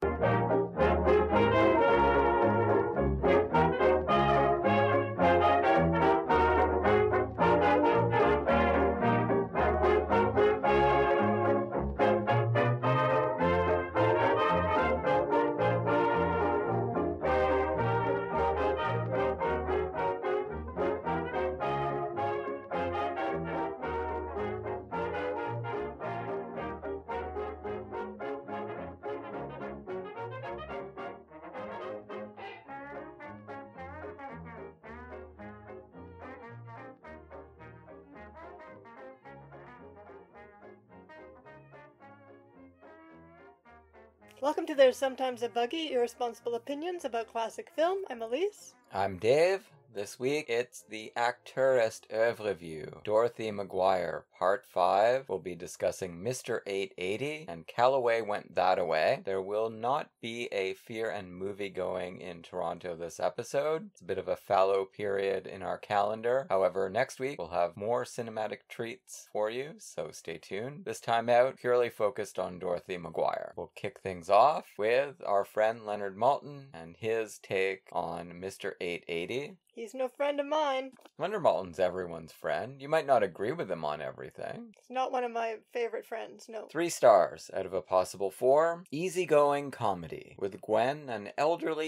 Welcome to There's Sometimes a Buggy, Irresponsible Opinions About Classic Film. I'm Elise. I'm Dave. This week, it's the Acteurist Oeuvre-view. Dorothy McGuire, Part 5. We'll be discussing Mr. 880 and Callaway Went Thataway. There will not be a Fear and Movie going in Toronto this episode. It's a bit of a fallow period in our calendar. However, next week, we'll have more cinematic treats for you, so stay tuned. This time out, purely focused on Dorothy McGuire. We'll kick things off with our friend Leonard Maltin and his take on Mr. 880. He's no friend of mine. Leonard Maltin's everyone's friend. You might not agree with him on everything. He's not one of my favorite friends, no. 3 stars out of a possible 4. Easygoing comedy with Gwen, an elderly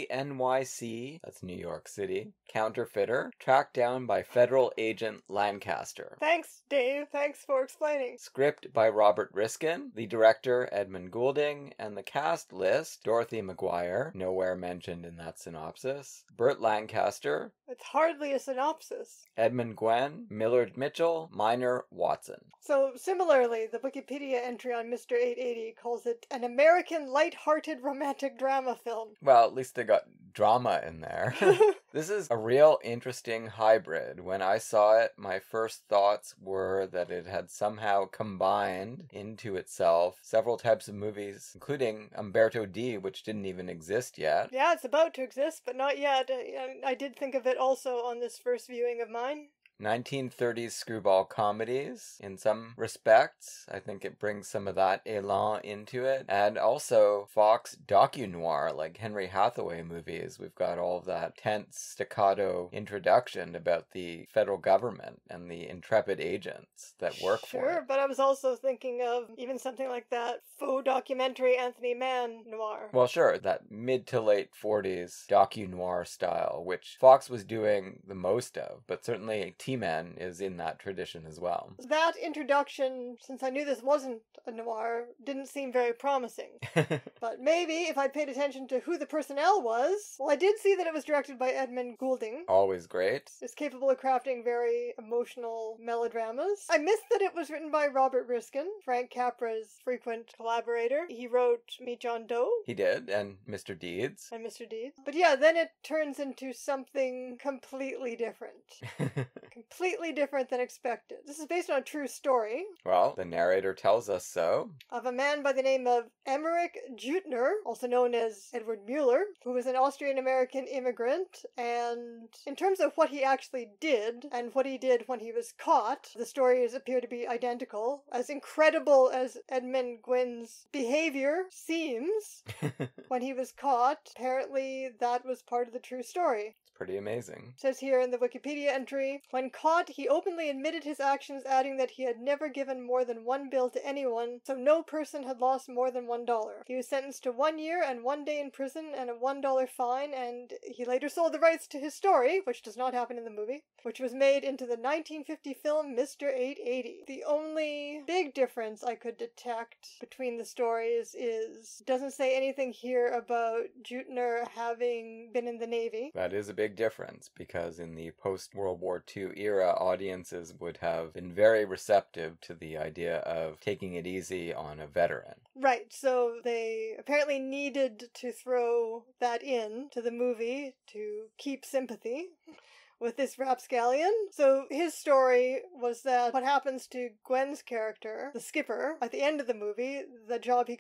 NYC, that's New York City, counterfeiter, tracked down by federal agent Lancaster. Thanks, Dave. Thanks for explaining. Script by Robert Riskin, the director Edmund Goulding, and the cast list: Dorothy McGuire, nowhere mentioned in that synopsis, Burt Lancaster, It's hardly a synopsis. Edmund Gwenn, Millard Mitchell, Minor Watson. So, similarly, the Wikipedia entry on Mr. 880 calls it an American light-hearted romantic drama film. Well, at least they got drama in there. This is a real interesting hybrid. When I saw it, my first thoughts were that it had somehow combined into itself several types of movies, including Umberto D, which didn't even exist yet. Yeah, it's about to exist, but not yet. I did think of it also on this first viewing of mine. 1930s screwball comedies. In some respects, I think it brings some of that elan into it. And also Fox docu-noir, like Henry Hathaway movies. We've got all of that tense staccato introduction about the federal government and the intrepid agents that work for it. Sure, but I was also thinking of even something like that faux documentary Anthony Mann noir. Well, sure, that mid to late 40s docu-noir style, which Fox was doing the most of, but certainly T-Man is in that tradition as well. That introduction, since I knew this wasn't a noir, didn't seem very promising. But maybe if I'd paid attention to who the personnel was, well, I did see that it was directed by Edmund Goulding. Always great. Is capable of crafting very emotional melodramas. I missed that it was written by Robert Riskin, Frank Capra's frequent collaborator. He wrote Meet John Doe. He did, and Mr. Deeds. And Mr. Deeds. But yeah, then it turns into something completely different. Completely different than expected. This is based on a true story. Well, the narrator tells us so. Of a man by the name of Emmerich Jutner, also known as Edward Mueller, who was an Austrian-American immigrant, and in terms of what he actually did, and what he did when he was caught, the stories appear to be identical. As incredible as Edmund Gwenn's behavior seems when he was caught, apparently that was part of the true story. Pretty amazing. It says here in the Wikipedia entry, when caught, he openly admitted his actions, adding that he had never given more than 1 bill to anyone, so no person had lost more than $1. He was sentenced to 1 year and 1 day in prison and a $1 fine, and he later sold the rights to his story, which does not happen in the movie, which was made into the 1950 film Mr. 880. The only big difference I could detect between the stories is, it doesn't say anything here about Jutner having been in the Navy. That is a big difference, because in the post-World War II era, audiences would have been very receptive to the idea of taking it easy on a veteran. Right, so they apparently needed to throw that in to the movie to keep sympathy with this rapscallion. So his story was that what happens to Gwenn's character, the skipper, at the end of the movie, the job he got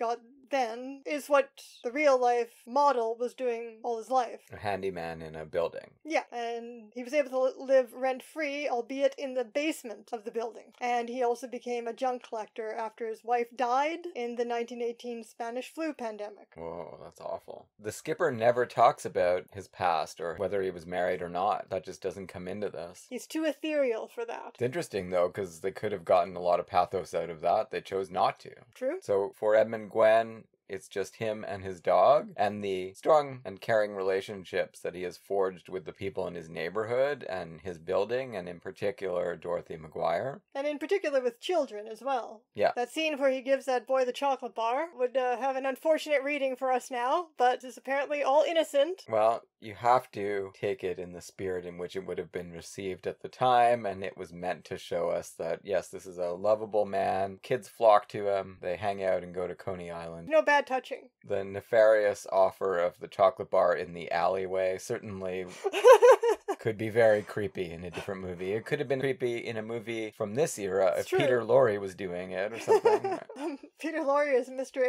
then is what the real life model was doing all his life. A handyman in a building. Yeah, and he was able to live rent-free, albeit in the basement of the building. And he also became a junk collector after his wife died in the 1918 Spanish flu pandemic. Whoa, that's awful. The skipper never talks about his past or whether he was married or not. That just doesn't come into this. He's too ethereal for that. It's interesting, though, because they could have gotten a lot of pathos out of that. They chose not to. True. So for Edmund Gwenn, it's just him and his dog, and the strong and caring relationships that he has forged with the people in his neighborhood and his building, and in particular, Dorothy McGuire. And in particular with children as well. Yeah. That scene where he gives that boy the chocolate bar would have an unfortunate reading for us now, but is apparently all innocent. Well, you have to take it in the spirit in which it would have been received at the time, and it was meant to show us that, yes, this is a lovable man. Kids flock to him. They hang out and go to Coney Island. No bad touching. The nefarious offer of the chocolate bar in the alleyway certainly could be very creepy in a different movie. It could have been creepy in a movie from this era if Peter Lorre was doing it or something. Peter Lorre is Mr.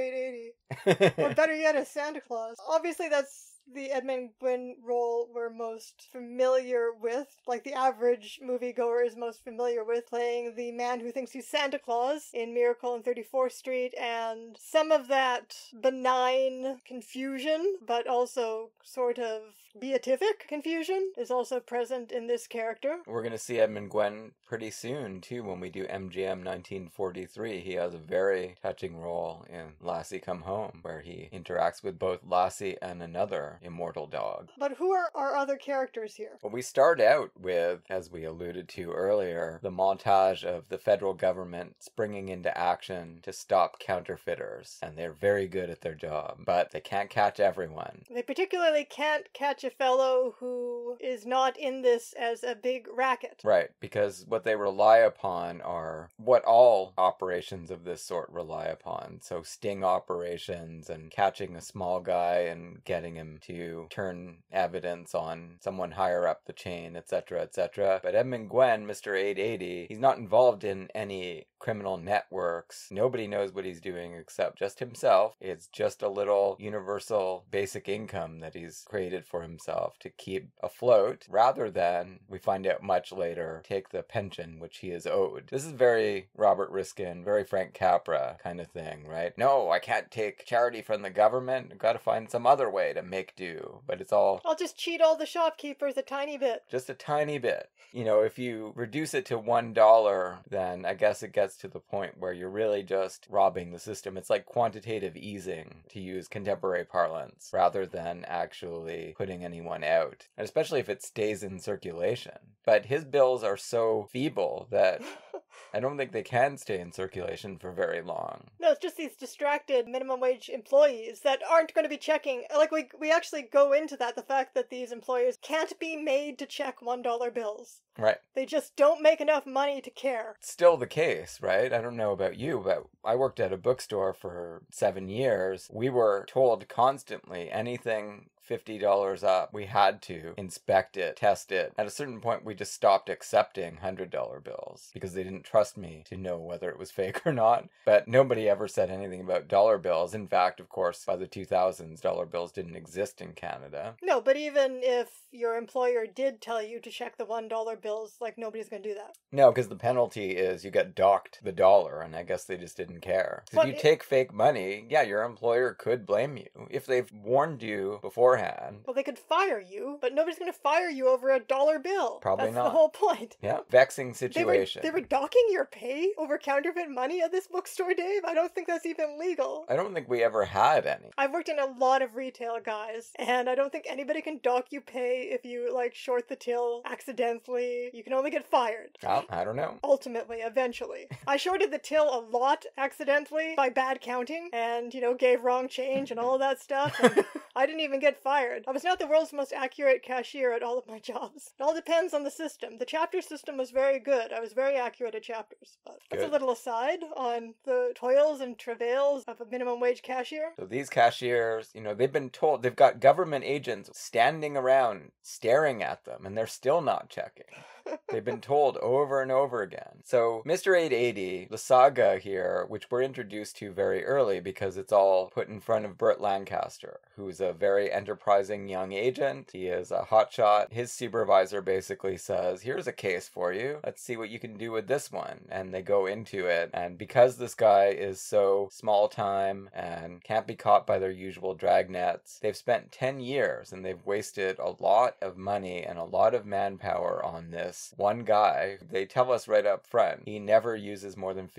880. Or better yet, as Santa Claus. Obviously, that's the Edmund Gwenn role we're most familiar with, like the average moviegoer is most familiar with, playing the man who thinks he's Santa Claus in Miracle on 34th Street, and some of that benign confusion, but also sort of beatific confusion, is also present in this character. We're going to see Edmund Gwenn pretty soon, too, when we do MGM 1943. He has a very touching role in Lassie Come Home, where he interacts with both Lassie and another immortal dog. But who are our other characters here? Well, we start out with, as we alluded to earlier, the montage of the federal government springing into action to stop counterfeiters. And they're very good at their job, but they can't catch everyone. They particularly can't catch a fellow who is not in this as a big racket. Right, because what they rely upon are what all operations of this sort rely upon. So sting operations and catching a small guy and getting him to turn evidence on someone higher up the chain, etc., etc. But Edmund Gwenn, Mr. 880, he's not involved in any criminal networks. Nobody knows what he's doing except just himself. It's just a little universal basic income that he's created for himself to keep afloat, rather than, we find out much later, take the pension which he is owed. This is very Robert Riskin, very Frank Capra kind of thing, right? No, I can't take charity from the government. I've got to find some other way to make do. But it's all... I'll just cheat all the shopkeepers a tiny bit. Just a tiny bit. You know, if you reduce it to $1, then I guess it gets to the point where you're really just robbing the system. It's like quantitative easing, to use contemporary parlance, rather than actually putting anyone out. And especially if it stays in circulation. But his bills are so feeble that I don't think they can stay in circulation for very long. No, it's just these distracted minimum wage employees that aren't going to be checking. Like, we actually go into that, the fact that these employers can't be made to check $1 bills. Right. They just don't make enough money to care. It's still the case, right? I don't know about you, but I worked at a bookstore for 7 years. We were told constantly anything $50 up, we had to inspect it, test it. At a certain point, we just stopped accepting $100 bills because they didn't trust me to know whether it was fake or not. But nobody ever said anything about dollar bills. In fact, of course, by the 2000s, dollar bills didn't exist in Canada. No, but even if your employer did tell you to check the $1 bills, like, nobody's going to do that. No, because the penalty is you get docked the dollar, and I guess they just didn't care. If you take fake money, yeah, your employer could blame you. If they've warned you beforehand. Well, they could fire you, but nobody's going to fire you over a dollar bill. Probably That's not. the whole point. Yeah, vexing situation. They were docking your pay over counterfeit money at this bookstore, Dave? I don't think that's even legal. I don't think we ever had any. I've worked in a lot of retail, guys, and I don't think anybody can dock you pay if you, like, short the till accidentally. You can only get fired. Oh, I don't know. Ultimately, eventually. I shorted the till a lot accidentally by bad counting and, you know, gave wrong change and all of that stuff. And I didn't even get fired. I was not the world's most accurate cashier at all of my jobs. It all depends on the system. The chapter system was very good. I was very accurate private chapters. But that's a Good. little aside on the toils and travails of a minimum wage cashier. So these cashiers, they've been told, they've got government agents standing around staring at them, and they're still not checking. They've been told over and over again. So Mr. 880, the saga here, which we're introduced to very early because it's all put in front of Burt Lancaster, who's a very enterprising young agent. He is a hotshot. His supervisor basically says, here's a case for you. Let's see what you can do with this one. And they go into it. And because this guy is so small time and can't be caught by their usual dragnets, they've spent 10 years and they've wasted a lot of money and a lot of manpower on this one guy. They tell us right up front, he never uses more than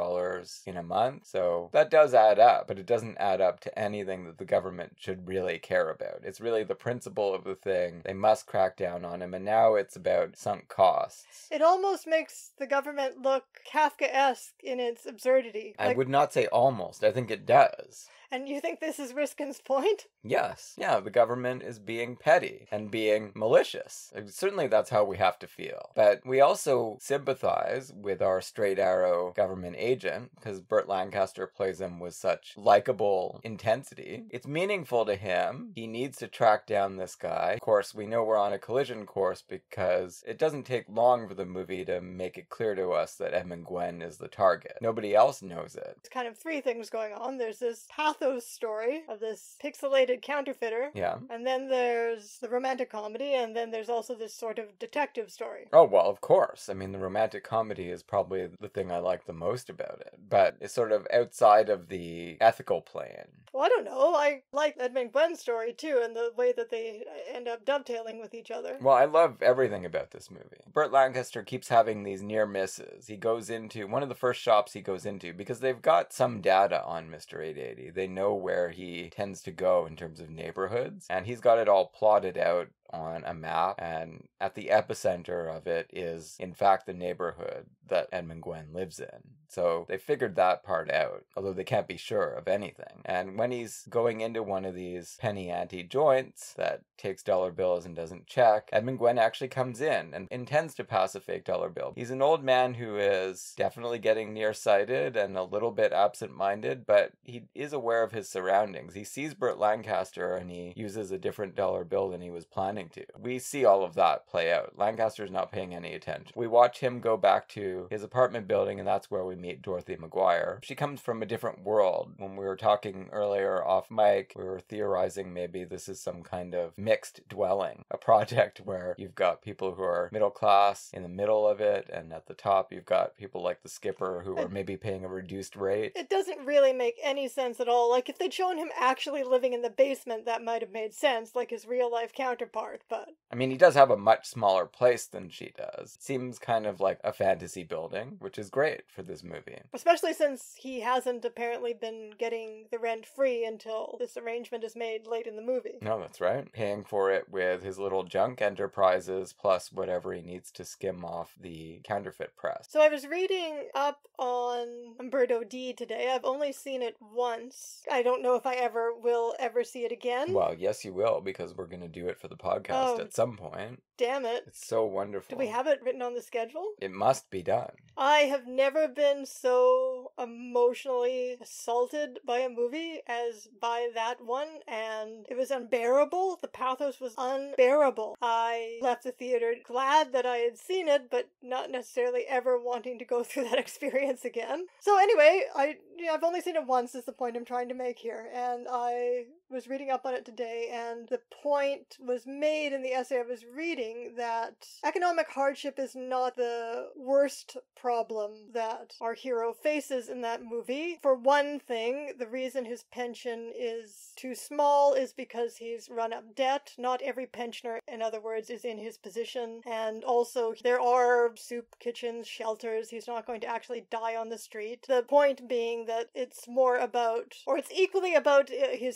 $50 in a month. So that does add up, but it doesn't add up to anything that the government should really care about. It's really the principle of the thing. They must crack down on him, and now it's about sunk costs. It almost makes the government look Kafkaesque in its absurdity. I would not say almost. I think it does. And you think this is Riskin's point? Yes. Yeah, the government is being petty and being malicious. Certainly that's how we have to feel. But we also sympathize with our straight arrow government agent because Burt Lancaster plays him with such likable intensity. It's meaningful to him. He needs to track down this guy. Of course, we know we're on a collision course because it doesn't take long for the movie to make it clear to us that Edmund Gwenn is the target. Nobody else knows it. It's kind of three things going on. There's this pathos story of this pixelated counterfeiter. Yeah. And then there's the romantic comedy, and then there's also this sort of detective story. Oh, well, of course. I mean, the romantic comedy is probably the thing I like the most about it. But it's sort of outside of the ethical plane. Well, I don't know. I like Edmund Gwenn's story, too, and the way that they end up dovetailing with each other. Well, I love everything about this movie. Burt Lancaster keeps having these near misses. He goes into one of the first shops he goes into because they've got some data on Mr. 880. They know where he tends to go in terms of neighborhoods, and he's got it all plotted out on a map, and at the epicenter of it is in fact the neighborhood that Edmund Gwenn lives in. So they figured that part out, although they can't be sure of anything. And when he's going into one of these penny ante joints that takes dollar bills and doesn't check, Edmund Gwenn actually comes in and intends to pass a fake dollar bill. He's an old man who is definitely getting nearsighted and a little bit absent-minded, but he is aware of his surroundings. He sees Burt Lancaster and he uses a different dollar bill than he was planning to. We see all of that play out. Lancaster's not paying any attention. We watch him go back to his apartment building, and that's where we meet Dorothy McGuire. She comes from a different world. When we were talking earlier off mic, we were theorizing maybe this is some kind of mixed dwelling, a project where you've got people who are middle class in the middle of it, and at the top you've got people like the skipper who are maybe paying a reduced rate. It doesn't really make any sense at all. Like, if they'd shown him actually living in the basement, that might have made sense, like his real-life counterpart. But I mean, he does have a much smaller place than she does. It seems kind of like a fantasy building, which is great for this movie. Especially since he hasn't apparently been getting the rent free until this arrangement is made late in the movie. No, that's right. Paying for it with his little junk enterprises plus whatever he needs to skim off the counterfeit press. So I was reading up on Umberto D today. I've only seen it once. I don't know if I will ever see it again. Well, yes, you will, because we're going to do it for the podcast at some point. Damn it. It's so wonderful. Do we have it written on the schedule? It must be done. I have never been so emotionally assaulted by a movie as by that one, and it was unbearable. The pathos was unbearable. I left the theater glad that I had seen it, but not necessarily ever wanting to go through that experience again. So anyway, I've only seen it once is the point I'm trying to make here, and I was reading up on it today, and the point was made in the essay I was reading that economic hardship is not the worst problem that our hero faces in that movie. For one thing, the reason his pension is too small is because he's run up debt. Not every pensioner, in other words, is in his position, and also there are soup kitchens, shelters. He's not going to actually die on the street. The point being that it's more about, or it's equally about his human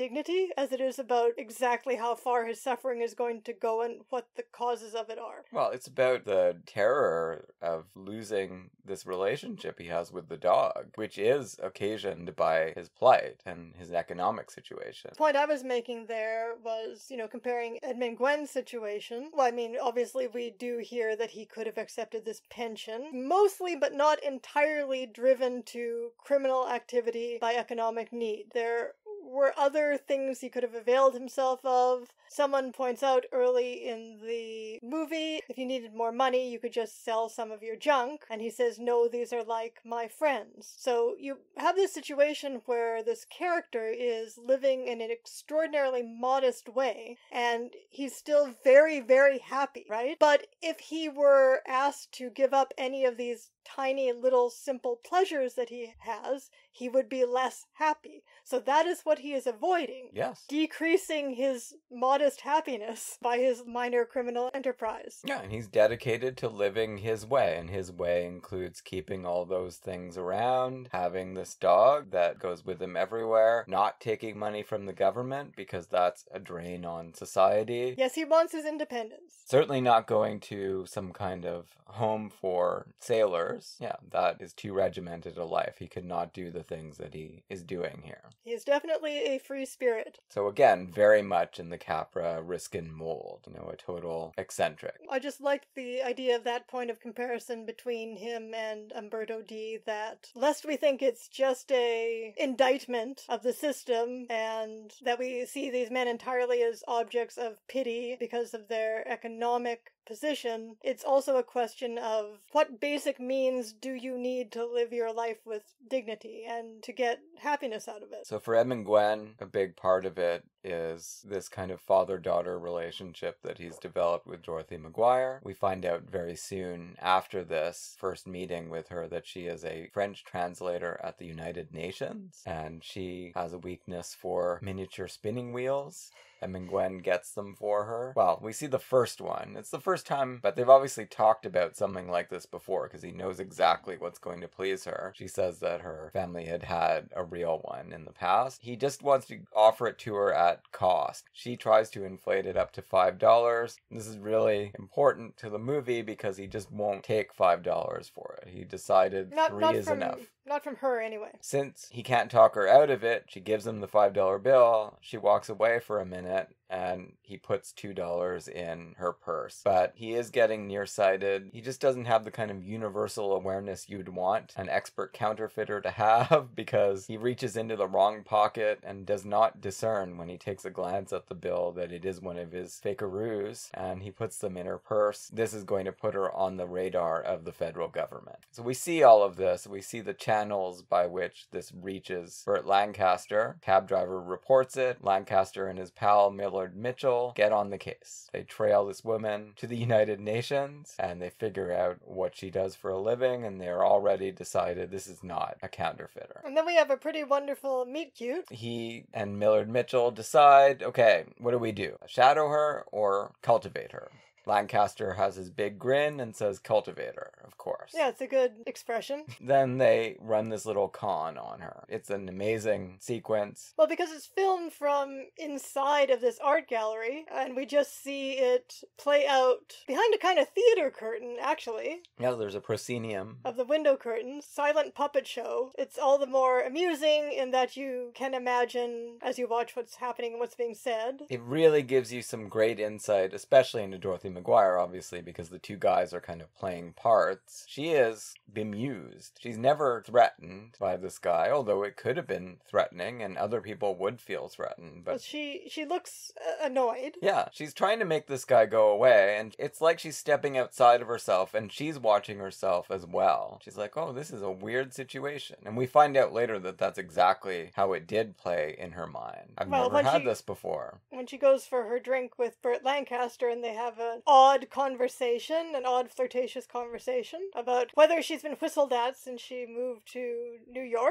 dignity as it is about exactly how far his suffering is going to go and what the causes of it are. Well, it's about the terror of losing this relationship he has with the dog, which is occasioned by his plight and his economic situation. The point I was making there was, comparing Edmund Gwenn's situation. Well, I mean, obviously we do hear that he could have accepted this pension, mostly but not entirely driven to criminal activity by economic need. There were other things he could have availed himself of. Someone points out early in the movie, if you needed more money, you could just sell some of your junk. And he says, no, these are like my friends. So you have this situation where this character is living in an extraordinarily modest way, and he's still very, very happy, right? But if he were asked to give up any of these tiny little simple pleasures that he has, he would be less happy. So that is what he is avoiding. Yes. Decreasing his modest happiness by his minor criminal enterprise. Yeah, and he's dedicated to living his way, and his way includes keeping all those things around, having this dog that goes with him everywhere, not taking money from the government because that's a drain on society. Yes, he wants his independence. Certainly not going to some kind of home for sailors. Yeah, that is too regimented a life. He could not do the things that he is doing here. He is definitely a free spirit. So again, very much in the Capra Riskin mold, a total eccentric. I just liked the idea of that point of comparison between him and Umberto D, that lest we think it's just a indictment of the system and that we see these men entirely as objects of pity because of their economic position, it's also a question of what basic means do you need to live your life with dignity and to get happiness out of it. So for Edmund Gwenn, a big part of it is this kind of father-daughter relationship that he's developed with Dorothy McGuire. We find out very soon after this first meeting with her that she is a French translator at the United Nations, and she has a weakness for miniature spinning wheels. Edmund Gwenn gets them for her. Well, we see the first one. It's the first time, but they've obviously talked about something like this before because he knows exactly what's going to please her. She says that her family had had a real one in the past. He just wants to offer it to her at cost. She tries to inflate it up to $5. This is really important to the movie because he just won't take $5 for it. He decided three is enough. Not from her, anyway. Since he can't talk her out of it, she gives him the $5 bill. She walks away for a minute, and he puts $2 in her purse. But he is getting nearsighted. He just doesn't have the kind of universal awareness you'd want an expert counterfeiter to have, because he reaches into the wrong pocket and does not discern when he takes a glance at the bill that it is one of his fakeroos, and he puts them in her purse. This is going to put her on the radar of the federal government. So we see all of this. We see the channels by which this reaches Burt Lancaster. Cab driver reports it. Lancaster and his pal Millard Mitchell get on the case. They trail this woman to the United Nations, and they figure out what she does for a living, and they're already decided this is not a counterfeiter. And then we have a pretty wonderful meet cute. He and Millard Mitchell decide, okay, what do we do? Shadow her or cultivate her? Lancaster has his big grin and says cultivator, of course. Yeah, it's a good expression. Then they run this little con on her. It's an amazing sequence. Well, because it's filmed from inside of this art gallery, and we just see it play out behind a kind of theater curtain, actually. Yeah, there's a proscenium. Of the window curtains. Silent puppet show. It's all the more amusing in that you can imagine as you watch what's happening and what's being said. It really gives you some great insight, especially into Dorothy McGuire, obviously, because the two guys are kind of playing parts. She is bemused. She's never threatened by this guy, although it could have been threatening and other people would feel threatened. But she looks annoyed. Yeah, she's trying to make this guy go away, and it's like she's stepping outside of herself, and she's watching herself as well. She's like, oh, this is a weird situation. And we find out later that that's exactly how it did play in her mind. I've never had this before. When she goes for her drink with Burt Lancaster and they have an odd conversation, an odd flirtatious conversation about whether she's been whistled at since she moved to New York.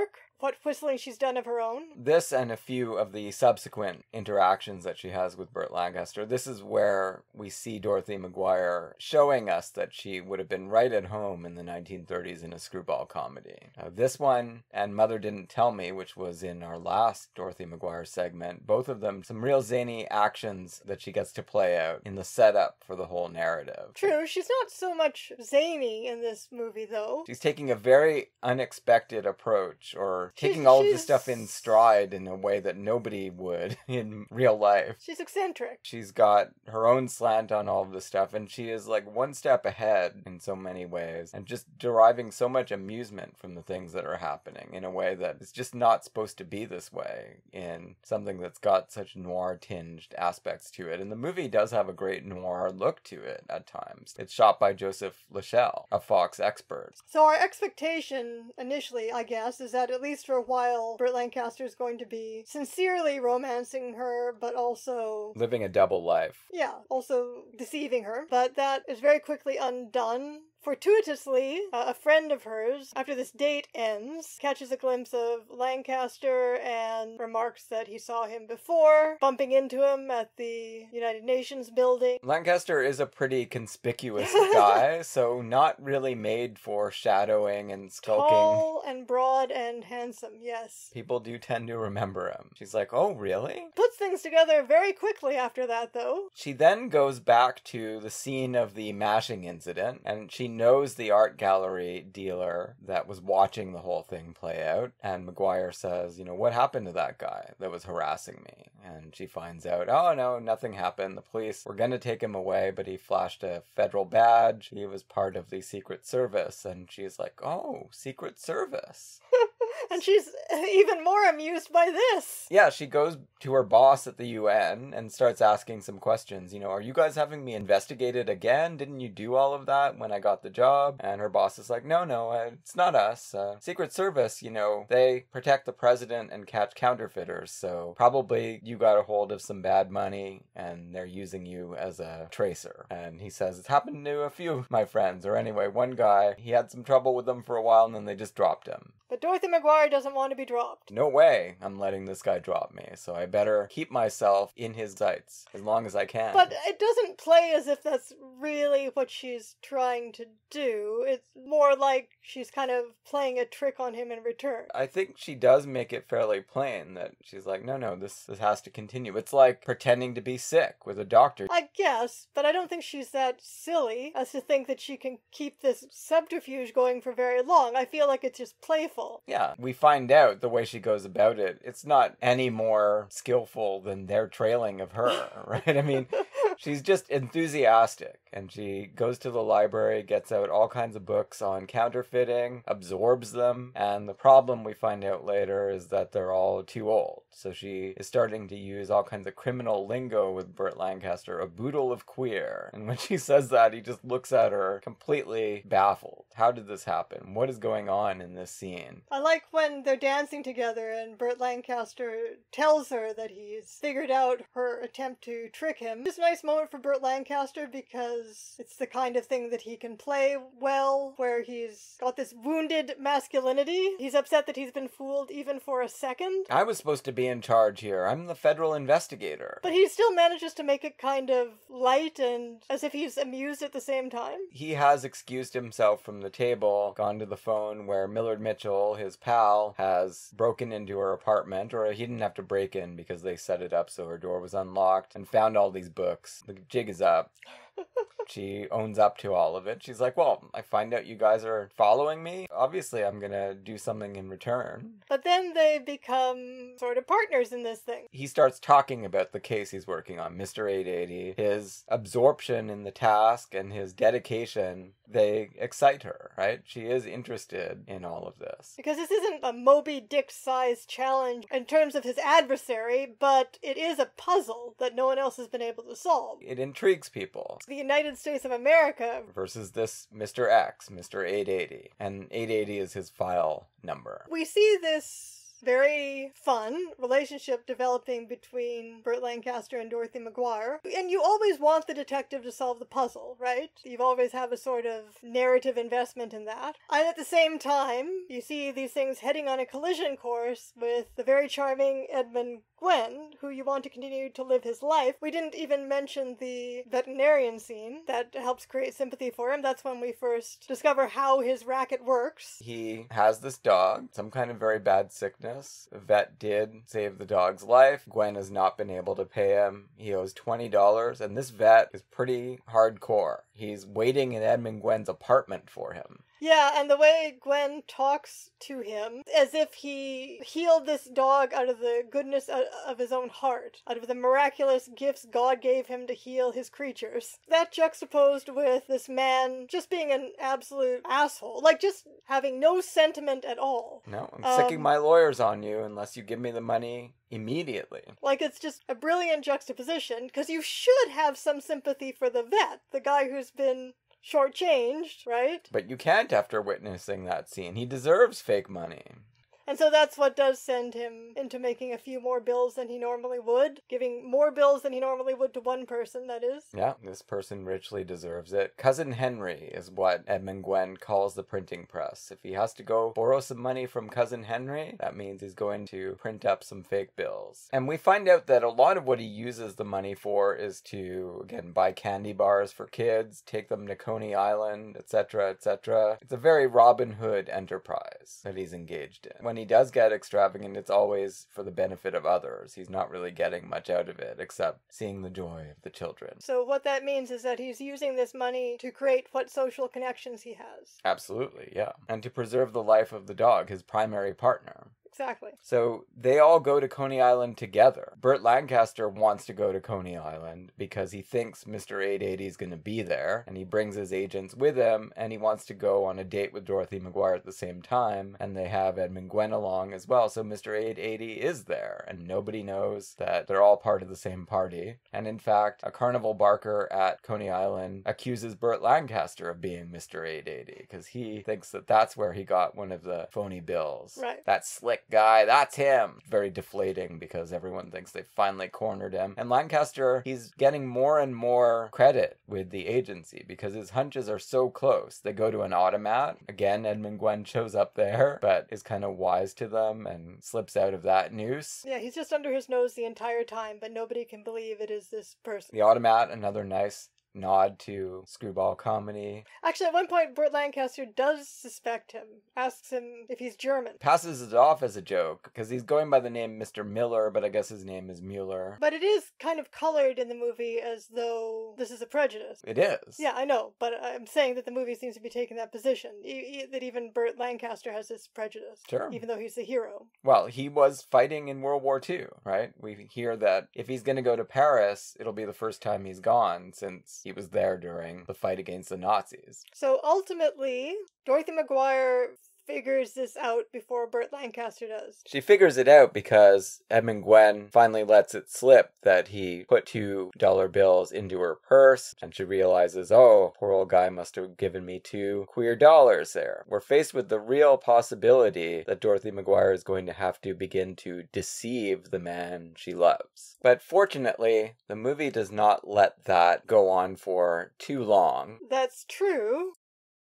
what whistling she's done of her own. This and a few of the subsequent interactions that she has with Burt Lancaster, this is where we see Dorothy McGuire showing us that she would have been right at home in the 1930s in a screwball comedy. This one and Mother Didn't Tell Me, which was in our last Dorothy McGuire segment, both of them some real zany actions that she gets to play out in the setup for the whole narrative. True, she's not so much zany in this movie, though. She's taking a very unexpected approach, or taking all of this stuff in stride in a way that nobody would in real life. She's eccentric. She's got her own slant on all of this stuff, and she is like one step ahead in so many ways, and just deriving so much amusement from the things that are happening in a way that is just not supposed to be this way in something that's got such noir-tinged aspects to it. And the movie does have a great noir look to it at times. It's shot by Joseph Lachelle, a Fox expert. So our expectation initially, I guess, is that at least for a while, Burt Lancaster is going to be sincerely romancing her, but also living a double life. Yeah, also deceiving her. But that is very quickly undone. Fortuitously, a friend of hers, after this date ends, catches a glimpse of Lancaster and remarks that he saw him before, bumping into him at the United Nations building. Lancaster is a pretty conspicuous guy, so not really made for shadowing and skulking. Tall and broad and handsome, yes. People do tend to remember him. She's like, oh, really? Puts things together very quickly after that, though. She then goes back to the scene of the mashing incident, and she knows the art gallery dealer that was watching the whole thing play out. And McGuire says, you know, what happened to that guy that was harassing me? And she finds out, oh no, nothing happened. The police were going to take him away, but he flashed a federal badge. He was part of the Secret Service. And she's like, oh, Secret Service. And she's even more amused by this. Yeah, she goes to her boss at the UN and starts asking some questions. You know, are you guys having me investigated again? Didn't you do all of that when I got the job? And her boss is like, no, it's not us. Secret Service, you know, they protect the president and catch counterfeiters. So probably you got a hold of some bad money and they're using you as a tracer. And he says, it's happened to a few of my friends. Or anyway, one guy, he had some trouble with them for a while and then they just dropped him. But Dorothy McGuire doesn't want to be dropped. No way I'm letting this guy drop me, so I better keep myself in his sights as long as I can. But it doesn't play as if that's really what she's trying to do. It's more like she's kind of playing a trick on him in return. I think she does make it fairly plain that she's like, no, this has to continue. It's like pretending to be sick with a doctor. I guess, but I don't think she's that silly as to think that she can keep this subterfuge going for very long. I feel like it's just playful. Yeah, we find out the way she goes about it. It's not any more skillful than their trailing of her, right? I mean, she's just enthusiastic, and she goes to the library, gets out all kinds of books on counterfeiting, absorbs them, and the problem we find out later is that they're all too old. So she is starting to use all kinds of criminal lingo with Burt Lancaster, a boodle of queer. And when she says that, he just looks at her completely baffled. How did this happen? What is going on in this scene? I like when they're dancing together and Burt Lancaster tells her that he's figured out her attempt to trick him. It's a nice moment for Burt Lancaster because it's the kind of thing that he can play well, where he's got this wounded masculinity. He's upset that he's been fooled even for a second. I was supposed to be in charge here. I'm the federal investigator. But he still manages to make it kind of light and as if he's amused at the same time. He has excused himself from the table, gone to the phone where Millard Mitchell, his pal, has broken into her apartment, or he didn't have to break in because they set it up so her door was unlocked, and found all these books. The jig is up. She owns up to all of it. She's like, well, I find out you guys are following me. Obviously, I'm gonna do something in return. But then they become sort of partners in this thing. He starts talking about the case he's working on, Mr. 880. His absorption in the task and his dedication, they excite her, right? She is interested in all of this. Because this isn't a Moby Dick-sized challenge in terms of his adversary, but it is a puzzle that no one else has been able to solve. It intrigues people. The United States of America versus this Mr. X, Mr. 880. And 880 is his file number. We see this very fun relationship developing between Burt Lancaster and Dorothy McGuire. And you always want the detective to solve the puzzle, right? You've always have a sort of narrative investment in that. And at the same time, you see these things heading on a collision course with the very charming Edmund Gwenn, who you want to continue to live his life. We didn't even mention the veterinarian scene that helps create sympathy for him. That's when we first discover how his racket works. He has this dog, some kind of very bad sickness. The vet did save the dog's life. Gwen has not been able to pay him. He owes $20, and this vet is pretty hardcore. He's waiting in Edmund Gwenn's apartment for him. Yeah, and the way Gwen talks to him, as if he healed this dog out of the goodness of his own heart, out of the miraculous gifts God gave him to heal his creatures. That juxtaposed with this man just being an absolute asshole, like just having no sentiment at all. No, I'm sicking my lawyers on you unless you give me the money immediately. Like, it's just a brilliant juxtaposition, because you should have some sympathy for the vet, the guy who's been shortchanged, right? But you can't after witnessing that scene. He deserves fake money. And so that's what does send him into making a few more bills than he normally would, giving more bills than he normally would to one person, that is. Yeah, this person richly deserves it. Cousin Henry is what Edmund Gwenn calls the printing press. If he has to go borrow some money from Cousin Henry, that means he's going to print up some fake bills. And we find out that a lot of what he uses the money for is to, again, buy candy bars for kids, take them to Coney Island, etc., etc. It's a very Robin Hood enterprise that he's engaged in. When he does get extravagant, it's always for the benefit of others. He's not really getting much out of it, except seeing the joy of the children. So what that means is that he's using this money to create what social connections he has. Absolutely, yeah. And to preserve the life of the dog, his primary partner. Exactly. So they all go to Coney Island together. Burt Lancaster wants to go to Coney Island because he thinks Mr. 880 is going to be there, and he brings his agents with him, and he wants to go on a date with Dorothy McGuire at the same time, and they have Edmund Gwenn along as well, so Mr. 880 is there, and nobody knows that they're all part of the same party. And in fact, a carnival barker at Coney Island accuses Burt Lancaster of being Mr. 880 because he thinks that that's where he got one of the phony bills. Right. That slick guy, that's him. Very deflating because everyone thinks they finally cornered him. And Lancaster, he's getting more and more credit with the agency because his hunches are so close. They go to an automat. Again, Edmund Gwenn shows up there, but is kind of wise to them and slips out of that noose. Yeah, he's just under his nose the entire time, but nobody can believe it is this person. The automat, another nice nod to screwball comedy. Actually, at one point, Burt Lancaster does suspect him, asks him if he's German. Passes it off as a joke, because he's going by the name Mr. Miller, but I guess his name is Mueller. But it is kind of colored in the movie as though this is a prejudice. It is. Yeah, I know, but I'm saying that the movie seems to be taking that position, that even Burt Lancaster has this prejudice. Sure. Even though he's the hero. Well, he was fighting in World War II, right? We hear that if he's going to go to Paris, it'll be the first time he's gone, since he was there during the fight against the Nazis. So ultimately, Dorothy McGuire figures this out before Burt Lancaster does. She figures it out because Edmund Gwenn finally lets it slip that he put $2 bills into her purse, and she realizes, oh, poor old guy must have given me $2 queer there. We're faced with the real possibility that Dorothy McGuire is going to have to begin to deceive the man she loves. But fortunately, the movie does not let that go on for too long. That's true.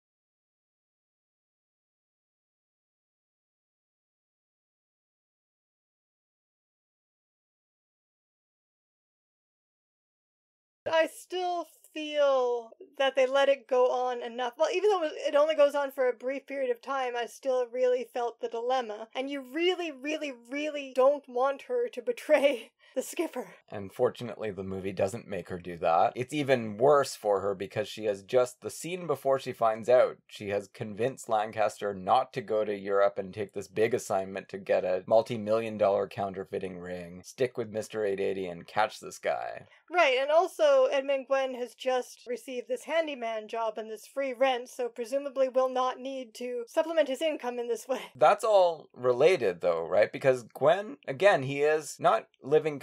I still feel that they let it go on enough. Well, even though it only goes on for a brief period of time, I still really felt the dilemma. And you really, really, really don't want her to betray the skipper. And fortunately, the movie doesn't make her do that. It's even worse for her because she has just, the scene before she finds out, she has convinced Lancaster not to go to Europe and take this big assignment to get a multi-million-dollar counterfeiting ring, stick with Mr. 880 and catch this guy. Right, and also Edmund Gwenn has just received this handyman job and this free rent, so presumably will not need to supplement his income in this way. That's all related, though, right? Because Gwenn, again, he is not living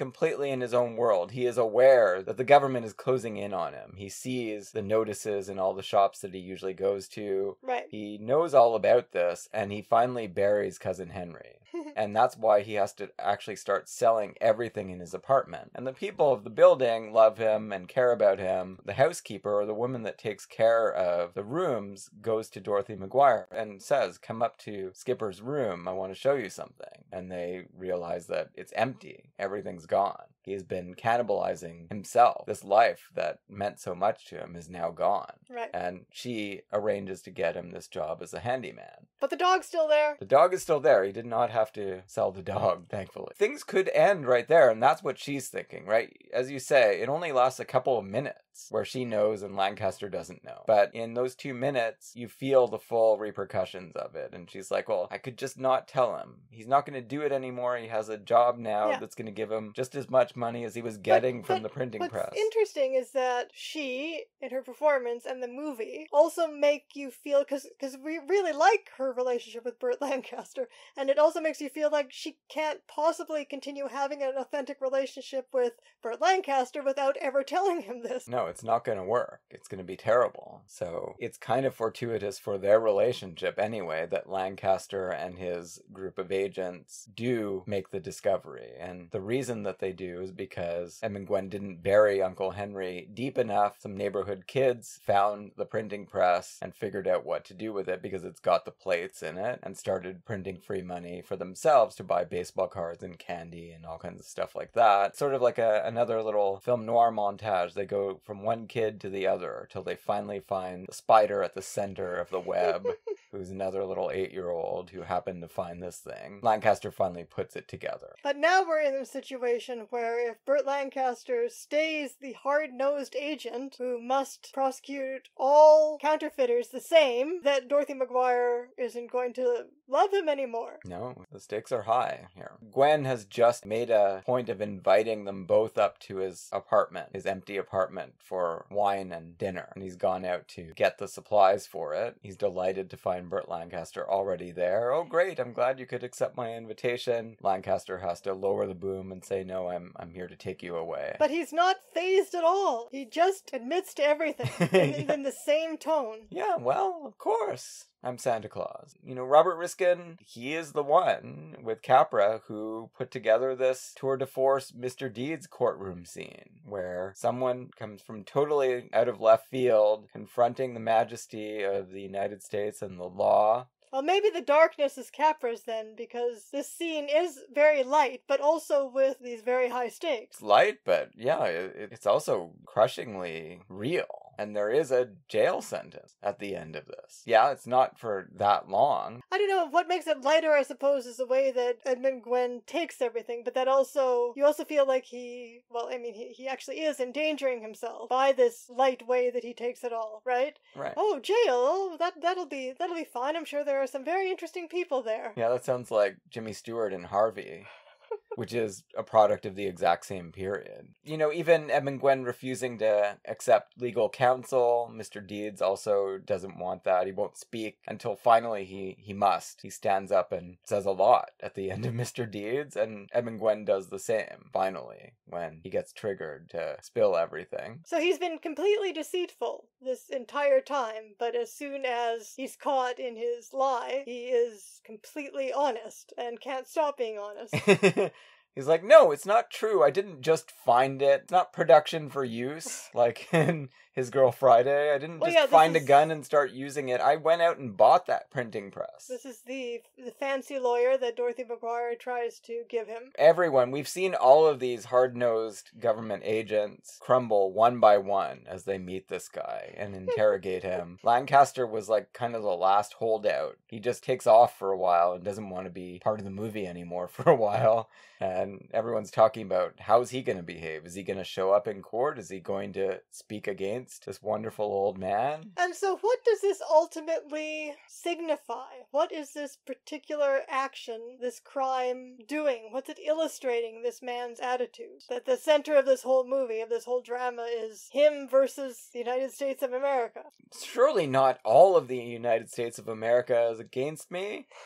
completely in his own world. He is aware that the government is closing in on him. He sees the notices in all the shops that he usually goes to. Right. He knows all about this, and he finally buries Cousin Henry. And that's why he has to actually start selling everything in his apartment. And the people of the building love him and care about him. The housekeeper, or the woman that takes care of the rooms, goes to Dorothy McGuire and says, come up to Skipper's room, I want to show you something. And they realize that it's empty. Everything's gone. He has been cannibalizing himself. This life that meant so much to him is now gone. Right. And she arranges to get him this job as a handyman. But the dog's still there. The dog is still there. He did not have to sell the dog, thankfully. Things could end right there, and that's what she's thinking, right? As you say, it only lasts a couple of minutes where she knows and Lancaster doesn't know. But in those 2 minutes, you feel the full repercussions of it. And she's like, well, I could just not tell him. He's not going to do it anymore. He has a job now that's going to give him just as much money as he was getting from the printing press. What's interesting is that she, in her performance and the movie, also make you feel, because we really like her relationship with Burt Lancaster, and it also makes you feel like she can't possibly continue having an authentic relationship with Burt Lancaster without ever telling him this. No, it's not going to work. It's going to be terrible. So it's kind of fortuitous for their relationship anyway that Lancaster and his group of agents do make the discovery. And the reason that they do is because Edmund Gwenn didn't bury Uncle Henry deep enough. Some neighborhood kids found the printing press and figured out what to do with it because it's got the plates in it, and started printing free money for themselves to buy baseball cards and candy and all kinds of stuff like that. Sort of like another little film noir montage. They go from one kid to the other till they finally find the spider at the center of the web, who's another little 8-year-old who happened to find this thing. Lancaster finally puts it together. But now we're in a situation where if Burt Lancaster stays the hard-nosed agent who must prosecute all counterfeiters the same, that Dorothy McGuire isn't going to love him anymore. No, the stakes are high here. Gwenn has just made a point of inviting them both up to his apartment, his empty apartment, for wine and dinner. And he's gone out to get the supplies for it. He's delighted to find Burt Lancaster already there. Oh, great, I'm glad you could accept my invitation. Lancaster has to lower the boom and say, no, I'm here to take you away. But he's not fazed at all. He just admits to everything in the same tone. Yeah, well, of course. I'm Santa Claus. You know, Robert Riskin, he is the one with Capra who put together this tour de force Mr. Deeds courtroom scene where someone comes from totally out of left field confronting the majesty of the United States and the law. Well, maybe the darkness is Capra's then, because this scene is very light, but also with these very high stakes. It's light, but yeah, it's also crushingly real. And there is a jail sentence at the end of this. Yeah, it's not for that long. I don't know, what makes it lighter, I suppose, is the way that Edmund Gwenn takes everything, but that also, you also feel like he actually is endangering himself by this light way that he takes it all, right? Right. Oh, jail, that'll be fine. I'm sure there are some very interesting people there. Yeah, that sounds like Jimmy Stewart and Harvey. Which is a product of the exact same period. You know, even Edmund Gwenn refusing to accept legal counsel. Mr. Deeds also doesn't want that. He won't speak until finally he must. He stands up and says a lot at the end of Mr. Deeds, and Edmund Gwenn does the same, finally, when he gets triggered to spill everything. So he's been completely deceitful this entire time, but as soon as he's caught in his lie, he is completely honest and can't stop being honest. He's like, no, it's not true. I didn't just find it. It's not production for use, like in His Girl Friday. I didn't find a gun and start using it. I went out and bought that printing press. This is the fancy lawyer that Dorothy McGuire tries to give him. Everyone, we've seen all of these hard-nosed government agents crumble one by one as they meet this guy and interrogate him. Lancaster was like kind of the last holdout. He just takes off for a while and doesn't want to be part of the movie anymore for a while. And everyone's talking about how's he going to behave? Is he going to show up in court? Is he going to speak against this wonderful old man? And so what does this ultimately signify? What is this particular action, this crime, doing? What's it illustrating, this man's attitude? That the center of this whole movie, of this whole drama, is him versus the United States of America. Surely not all of the United States of America is against me.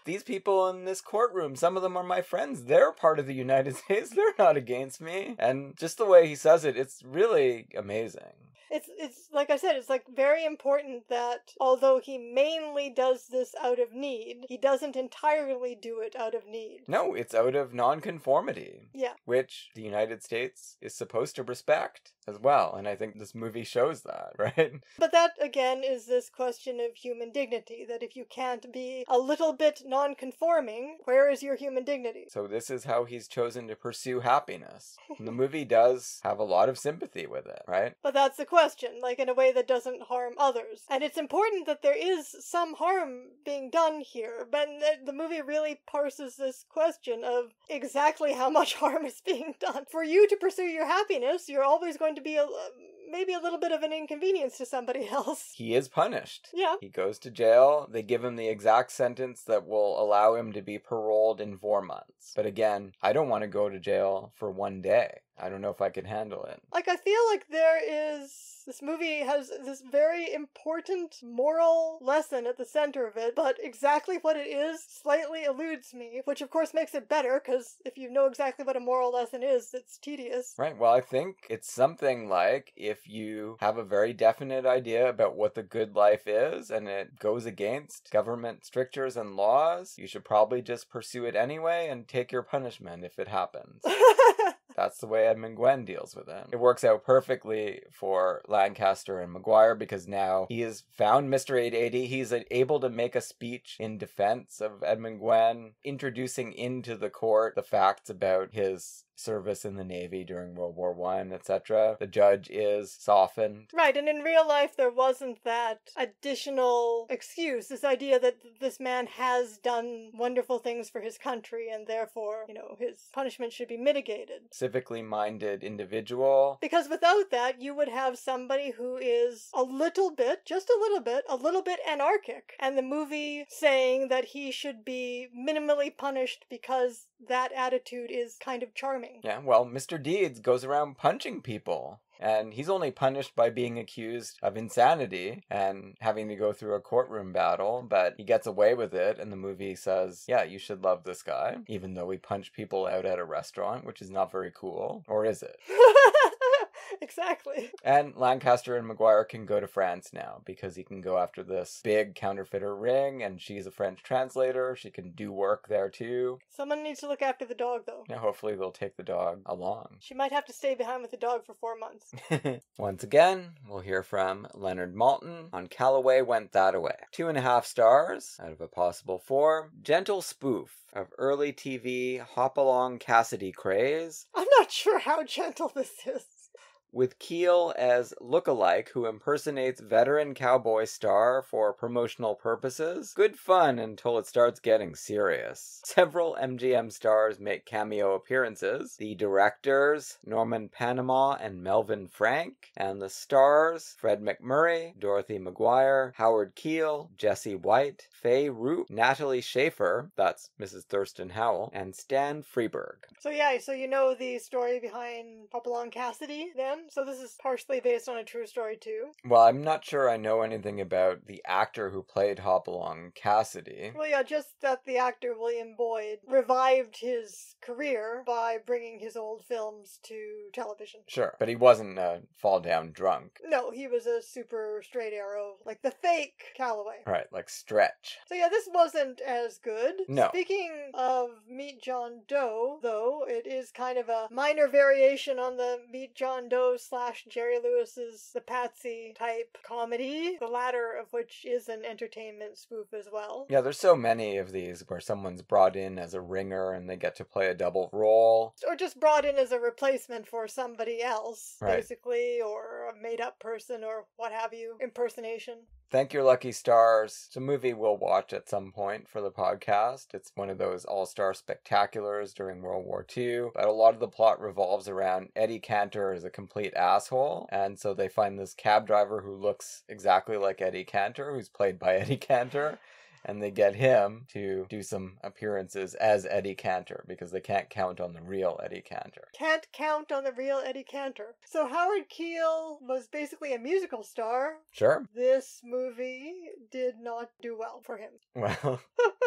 these people in this courtroom, some of them are my friends. They're part of the United States. They're not against me. And just the way he says it, it's really amazing. It's like I said, it's like very important that although he mainly does this out of need, he doesn't entirely do it out of need. No, it's out of nonconformity. Yeah. Which the United States is supposed to respect as well. And I think this movie shows that, right? But that, again, is this question of human dignity, that if you can't be a little bit non-conforming, where is your human dignity? So this is how he's chosen to pursue happiness. And the movie does have a lot of sympathy with it, right? But that's the question, like in a way that doesn't harm others. And it's important that there is some harm being done here, but the movie really parses this question of exactly how much harm is being done. For you to pursue your happiness, you're always going to be maybe a little bit of an inconvenience to somebody else. He is punished. Yeah. He goes to jail. They give him the exact sentence that will allow him to be paroled in 4 months. But again, I don't want to go to jail for 1 day. I don't know if I can handle it. Like, I feel like this movie has this very important moral lesson at the center of it, but exactly what it is slightly eludes me, which of course makes it better, because if you know exactly what a moral lesson is, it's tedious. Right, well, I think it's something like if you have a very definite idea about what the good life is, and it goes against government strictures and laws, you should probably just pursue it anyway and take your punishment if it happens. That's the way Edmund Gwenn deals with it. It works out perfectly for Lancaster and McGuire because now he has found Mr. 880. He's able to make a speech in defense of Edmund Gwenn, introducing into the court the facts about his service in the Navy during World War I, etc. The judge is softened. Right, and in real life there wasn't that additional excuse, this idea that this man has done wonderful things for his country and therefore, his punishment should be mitigated. Civically minded individual. Because without that, you would have somebody who is a little bit anarchic, and the movie saying that he should be minimally punished because that attitude is kind of charming. Yeah, well, Mr. Deeds goes around punching people. And he's only punished by being accused of insanity and having to go through a courtroom battle, but he gets away with it, and the movie says, yeah, you should love this guy, even though he punched people out at a restaurant, which is not very cool. Or is it? Exactly. And Lancaster and McGuire can go to France now because he can go after this big counterfeiter ring, and she's a French translator. She can do work there too. Someone needs to look after the dog, though. Yeah, hopefully they'll take the dog along. She might have to stay behind with the dog for 4 months. Once again, we'll hear from Leonard Maltin on Callaway Went Thataway. 2.5 stars out of a possible 4. Gentle spoof of early TV hop-along Cassidy craze. I'm not sure how gentle this is. With Keel as look-alike who impersonates veteran cowboy star for promotional purposes. Good fun until it starts getting serious. Several MGM stars make cameo appearances. The directors, Norman Panama and Melvin Frank, and the stars, Fred McMurray, Dorothy McGuire, Howard Keel, Jesse White, Faye Roop, Natalie Schaefer, that's Mrs. Thurston Howell, and Stan Freeberg. So you know the story behind Hop-Along Cassidy, then? So this is partially based on a true story, too? Well, I'm not sure I know anything about the actor who played Hop-Along Cassidy. Well, yeah, just that the actor William Boyd revived his career by bringing his old films to television. Sure, but he wasn't a fall-down drunk. No, he was a super straight arrow, like the fake Callaway. Right, like Stretch. So yeah, this wasn't as good. No. Speaking of Meet John Doe, though, it is kind of a minor variation on the Meet John Doe / Jerry Lewis's The Patsy type comedy, the latter of which is an entertainment spoof as well. Yeah, there's so many of these where someone's brought in as a ringer and they get to play a double role. Or just brought in as a replacement for somebody else, right. Basically, or a made-up person or what have you, impersonation. Thank your lucky stars. It's a movie we'll watch at some point for the podcast. It's one of those all-star spectaculars during World War II, but a lot of the plot revolves around Eddie Cantor as a complete asshole, and so they find this cab driver who looks exactly like Eddie Cantor, who's played by Eddie Cantor, and they get him to do some appearances as Eddie Cantor because they can't count on the real Eddie Cantor. Can't count on the real Eddie Cantor. So Howard Keel was basically a musical star. Sure. This movie did not do well for him. Well,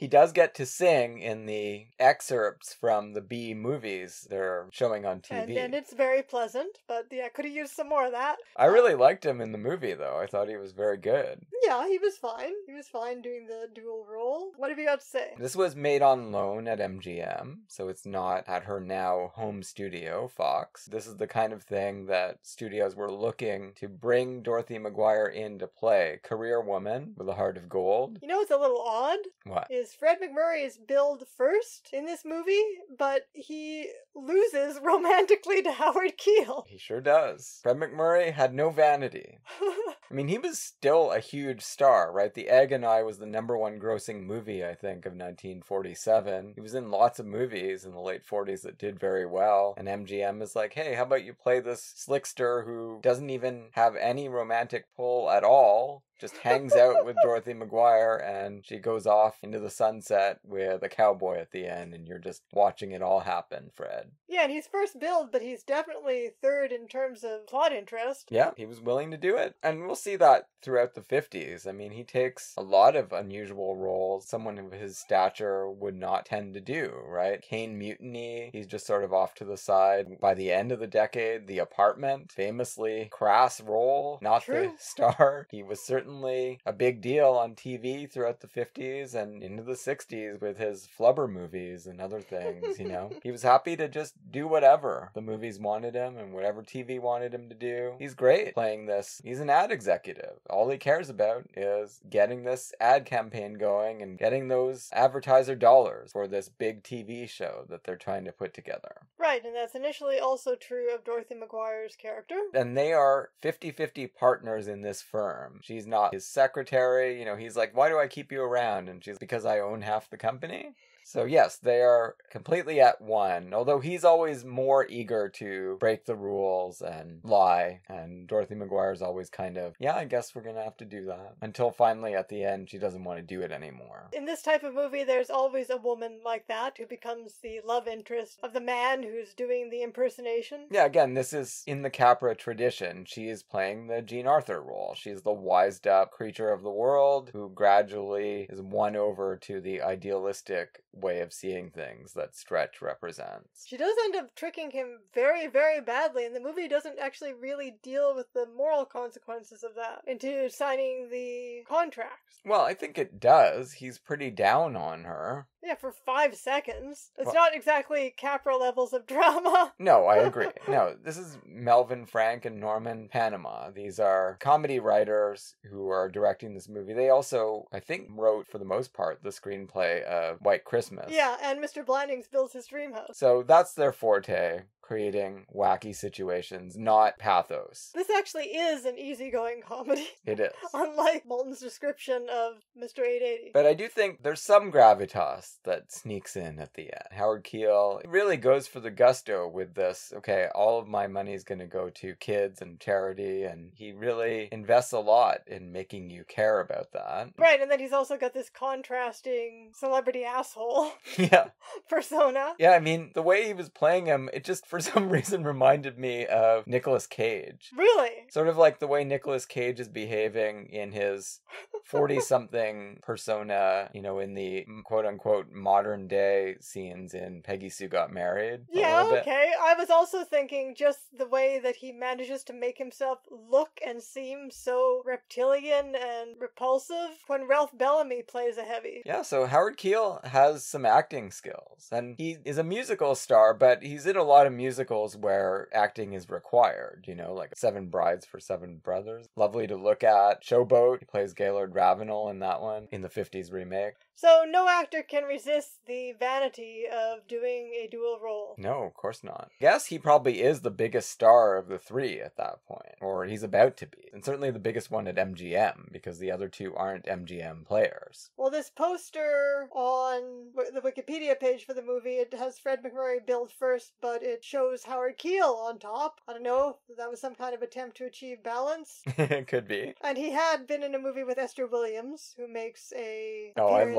He does get to sing in the excerpts from the B movies they're showing on TV. And it's very pleasant, but yeah, could have used some more of that. I really liked him in the movie, though. I thought he was very good. Yeah, he was fine. He was fine doing the dual role. What have you got to say? This was made on loan at MGM, so it's not at her now home studio, Fox. This is the kind of thing that studios were looking to bring Dorothy McGuire in to play. Career woman with a heart of gold. You know what's a little odd? What? Is Fred MacMurray is billed first in this movie, but he loses romantically to Howard Keel. He sure does. Fred MacMurray had no vanity. I mean, he was still a huge star, right? The Egg and I was the #1 grossing movie, I think, of 1947. He was in lots of movies in the late 40s that did very well. And MGM is like, hey, how about you play this slickster who doesn't even have any romantic pull at all? Just hangs out with Dorothy McGuire, and she goes off into the sunset with a cowboy at the end, and you're just watching it all happen, Fred. Yeah, and he's first billed, but he's definitely third in terms of plot interest. Yeah, he was willing to do it. And we'll see that throughout the 50s. I mean, he takes a lot of unusual roles someone of his stature would not tend to do, right? Cane Mutiny, he's just sort of off to the side. By the end of the decade, The Apartment, famously crass role, not True. the star. He was certainly a big deal on TV throughout the 50s and into the 60s with his flubber movies and other things, you know. He was happy to just do whatever the movies wanted him and whatever TV wanted him to do. He's great playing this. He's an ad executive. All he cares about is getting this ad campaign going and getting those advertiser dollars for this big TV show that they're trying to put together. Right, and that's initially also true of Dorothy McGuire's character. And they are 50-50 partners in this firm. She's not his secretary, you know, he's like, why do I keep you around? And she's, because I own half the company. So yes, they are completely at one, although he's always more eager to break the rules and lie, and Dorothy McGuire's always kind of, yeah, I guess we're gonna have to do that, until finally at the end she doesn't want to do it anymore. In this type of movie, there's always a woman like that who becomes the love interest of the man who's doing the impersonation. Yeah, again, this is in the Capra tradition. She is playing the Jean Arthur role. She's the wised up creature of the world who gradually is won over to the idealistic way of seeing things that Stretch represents. She does end up tricking him very, very badly, and the movie doesn't actually really deal with the moral consequences of that into signing the contract. Well, I think it does. He's pretty down on her. Yeah, for 5 seconds. It's not exactly Capra levels of drama. No, I agree. No, this is Melvin, Frank, and Norman Panama. These are comedy writers who are directing this movie. They also, I think, wrote, for the most part, the screenplay of White Christmas. Yeah, and Mr. Blandings builds his dream house. So that's their forte, creating wacky situations, not pathos. This actually is an easygoing comedy. It is. Unlike Moulton's description of Mr. 880. But I do think there's some gravitas that sneaks in at the end. Howard Keel really goes for the gusto with this, okay, all of my money is going to go to kids and charity, and he really invests a lot in making you care about that. Right, and then he's also got this contrasting celebrity asshole Yeah. persona. Yeah, I mean, the way he was playing him, it just for some reason reminded me of Nicolas Cage. Really? Sort of like the way Nicolas Cage is behaving in his 40-something persona, you know, in the quote-unquote modern day scenes in Peggy Sue Got Married. Yeah, okay. I was also thinking just the way that he manages to make himself look and seem so reptilian and repulsive when Ralph Bellamy plays a heavy. Yeah, so Howard Keel has some acting skills, and he is a musical star, but he's in a lot of musicals where acting is required, you know, like Seven Brides for Seven Brothers. Lovely to look at. Showboat, he plays Gaylord Ravenel in that one, in the 50s remake. So no actor can resist the vanity of doing a dual role. No, of course not. I guess he probably is the biggest star of the three at that point, or he's about to be. And certainly the biggest one at MGM, because the other two aren't MGM players. Well, this poster on the Wikipedia page for the movie, it has Fred MacMurray billed first, but it shows Howard Keel on top. I don't know if that was some kind of attempt to achieve balance. It could be. And he had been in a movie with Esther Williams, who makes a Oh, I appearance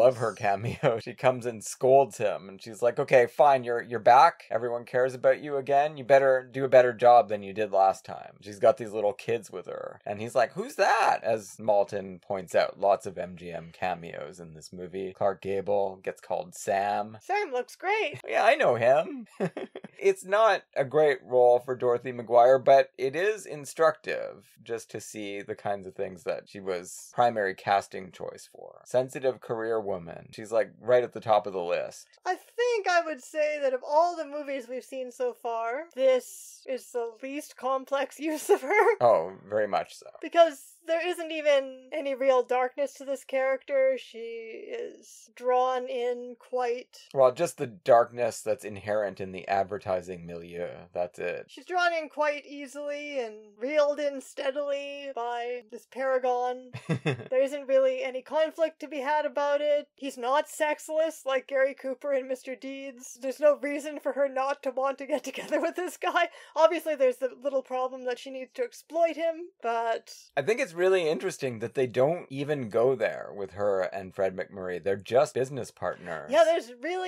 love her cameo. She comes and scolds him, and she's like, okay, fine, you're back. Everyone cares about you again. You better do a better job than you did last time. She's got these little kids with her. And he's like, who's that? As Maltin points out, lots of MGM cameos in this movie. Clark Gable gets called Sam. Sam looks great. Yeah, I know him. It's not a great role for Dorothy McGuire, but it is instructive just to see the kinds of things that she was primary casting choice for. Sensitive career woman. She's like right at the top of the list. I think I would say that of all the movies we've seen so far, this is the least complex use of her. Oh, very much so. Because there isn't even any real darkness to this character. She is drawn in quite... Well, just the darkness that's inherent in the advertising milieu. That's it. She's drawn in quite easily and reeled in steadily by this paragon. There isn't really any conflict to be had about it. He's not sexless like Gary Cooper in Mr. Deeds. There's no reason for her not to want to get together with this guy. Obviously, there's the little problem that she needs to exploit him, but... I think it's really interesting that they don't even go there with her and Fred McMurray. They're just business partners. Yeah, there's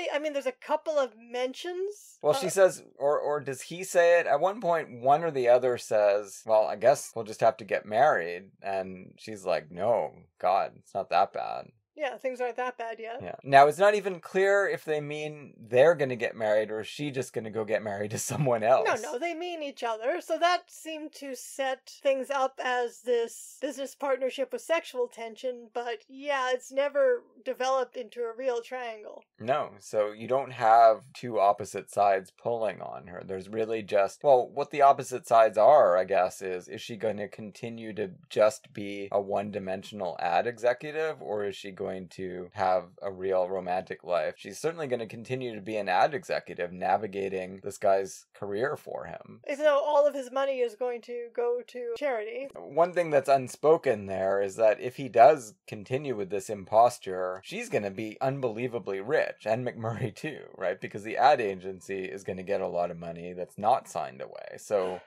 a couple of mentions. Well, she says, or does he say it? At one point, one or the other says, well, I guess we'll just have to get married. And she's like, no, God, it's not that bad. Yeah, things aren't that bad yet. Yeah. Now, it's not even clear if they mean they're going to get married or is she just going to go get married to someone else. No, they mean each other. So that seemed to set things up as this business partnership with sexual tension, but yeah, it's never developed into a real triangle. No, so you don't have two opposite sides pulling on her. There's really just, well, what the opposite sides are, I guess, is she going to continue to just be a one-dimensional ad executive, or is she going to have a real romantic life? She's certainly going to continue to be an ad executive navigating this guy's career for him. Even though all of his money is going to go to charity. One thing that's unspoken there is that if he does continue with this imposture, she's going to be unbelievably rich, and McMurray too, right? Because the ad agency is going to get a lot of money that's not signed away. So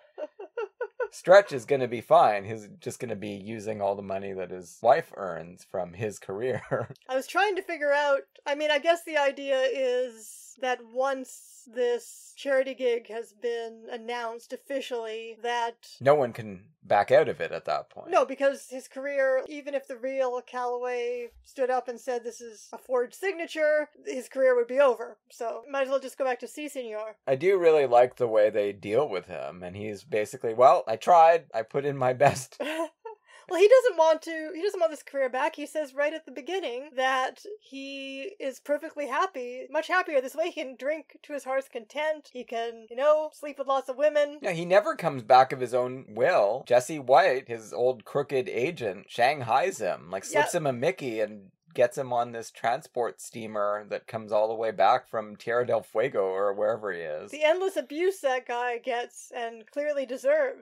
Stretch is going to be fine. He's just going to be using all the money that his wife earns from his career. I was trying to figure out, I guess the idea is that once this charity gig has been announced officially, that... no one can back out of it at that point. No, because his career, even if the real Callaway stood up and said this is a forged signature, his career would be over. So might as well just go back to Si Senor. I do really like the way they deal with him, and he's basically, well, I tried, I put in my best. Well, he doesn't want this career back. He says right at the beginning that he is perfectly happy, much happier this way. He can drink to his heart's content. He can, sleep with lots of women. Yeah, he never comes back of his own will. Jesse White, his old crooked agent, shanghais him, slips him a Mickey and gets him on this transport steamer that comes all the way back from Tierra del Fuego or wherever he is. The endless abuse that guy gets and clearly deserves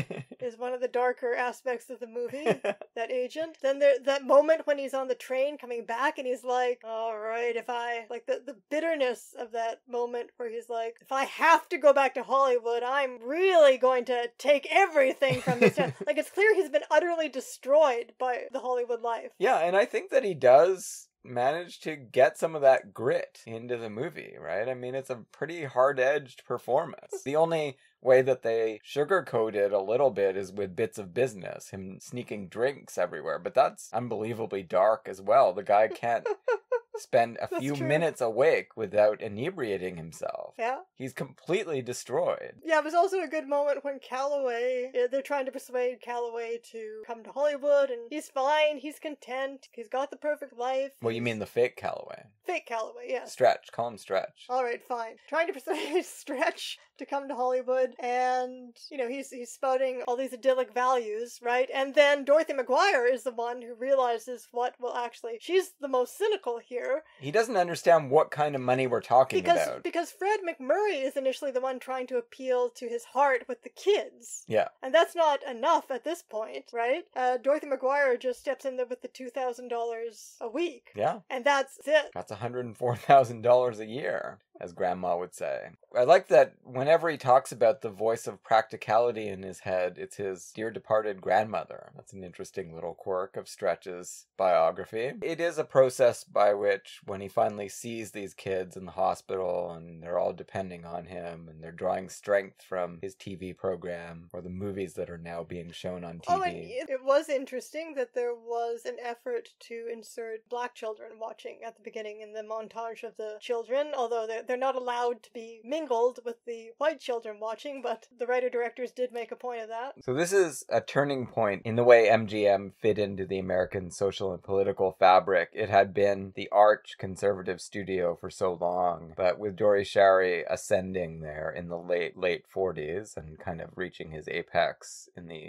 is one of the darker aspects of the movie, that agent. Then that moment when he's on the train coming back and he's like, all right, the bitterness of that moment where he's like, if I have to go back to Hollywood, I'm really going to take everything from this town. It's clear he's been utterly destroyed by the Hollywood life. Yeah, and I think that he does manage to get some of that grit into the movie, right? It's a pretty hard-edged performance. The only way that they sugarcoat it a little bit is with bits of business, him sneaking drinks everywhere, but that's unbelievably dark as well. The guy can't spend a few minutes awake without inebriating himself. Yeah. He's completely destroyed. Yeah, it was also a good moment when they're trying to persuade Callaway to come to Hollywood, and he's fine, he's content, he's got the perfect life. Well, you mean the fake Callaway? Fake Callaway, yeah. Stretch, call him Stretch. Alright, fine. Trying to persuade Stretch to come to Hollywood, and, he's spouting all these idyllic values, right? And then Dorothy McGuire is the one who realizes she's the most cynical here. He doesn't understand what kind of money we're talking about. Because Fred McMurray is initially the one trying to appeal to his heart with the kids. Yeah. And that's not enough at this point, right? Dorothy McGuire just steps in there with the $2,000 a week. Yeah. And that's it. That's $104,000 a year. as Grandma would say. I like that whenever he talks about the voice of practicality in his head, it's his dear departed grandmother. That's an interesting little quirk of Stretch's biography. It is a process by which, when he finally sees these kids in the hospital and they're all depending on him and they're drawing strength from his TV program or the movies that are now being shown on TV. Oh, and it was interesting that there was an effort to insert black children watching at the beginning in the montage of the children, although they're not allowed to be mingled with the white children watching, but the writer-directors did make a point of that. So this is a turning point in the way MGM fit into the American social and political fabric. It had been the arch conservative studio for so long, but with Dory Sherry ascending there in the late 40s and kind of reaching his apex in the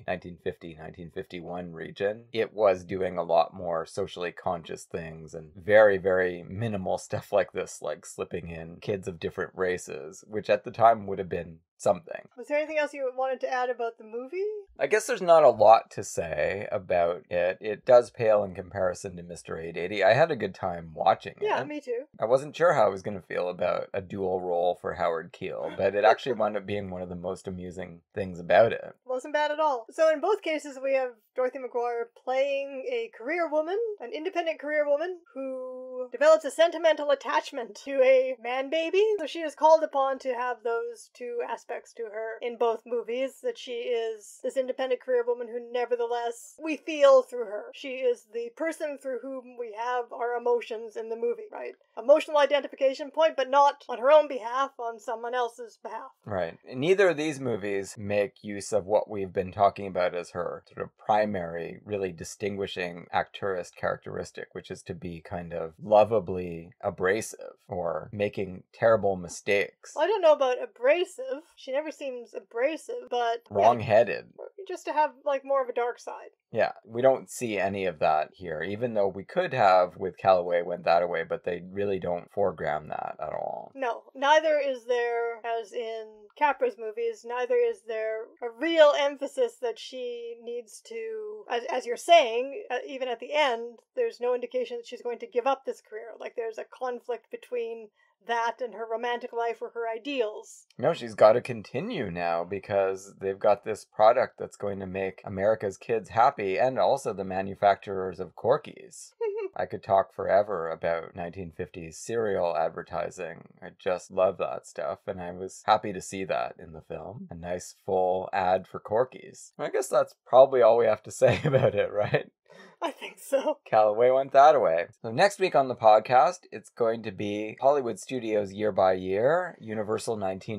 1950-1951 region, it was doing a lot more socially conscious things and very, very minimal stuff like this, like slipping in kids of different races, which at the time would have been something. Was there anything else you wanted to add about the movie? I guess there's not a lot to say about it. It does pale in comparison to Mr. 880. I had a good time watching it. Yeah, me too. I wasn't sure how I was going to feel about a dual role for Howard Keel, but it actually wound up being one of the most amusing things about it. Wasn't bad at all. So in both cases, we have Dorothy McGuire playing a career woman, an independent career woman, who develops a sentimental attachment to a man baby. So she is called upon to have those two aspects to her in both movies, that she is this independent career woman who nevertheless we feel through her. She is the person through whom we have our emotions in the movie, right? Emotional identification point, but not on her own behalf, on someone else's behalf. Right. Neither of these movies make use of what we've been talking about as her sort of primary, really distinguishing acteurist characteristic, which is to be kind of lovably abrasive or making terrible mistakes. I don't know about abrasive. She never seems abrasive, but... wrong-headed. Yeah, just to have, like, more of a dark side. Yeah, we don't see any of that here, even though we could have with Callaway Went Thataway, but they really don't foreground that at all. No, neither is there, as in Capra's movies, neither is there a real emphasis that she needs to, as you're saying, even at the end, there's no indication that she's going to give up this career. Like, there's a conflict between that and her romantic life or her ideals. No, she's got to continue now because they've got this product that's going to make America's kids happy and also the manufacturers of Corkies. I could talk forever about 1950s cereal advertising. I just love that stuff, and I was happy to see that in the film. A nice full ad for Corkies. I guess that's probably all we have to say about it, right? I think so. Callaway Went Thataway. So next week on the podcast, it's going to be Hollywood Studios Year by Year, Universal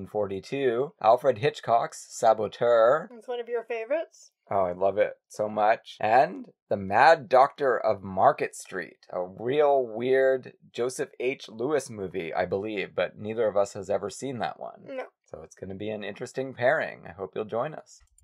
1942, Alfred Hitchcock's Saboteur. It's one of your favorites. Oh, I love it so much. And The Mad Doctor of Market Street, a real weird Joseph H. Lewis movie, I believe, but neither of us has ever seen that one. No. So it's going to be an interesting pairing. I hope you'll join us.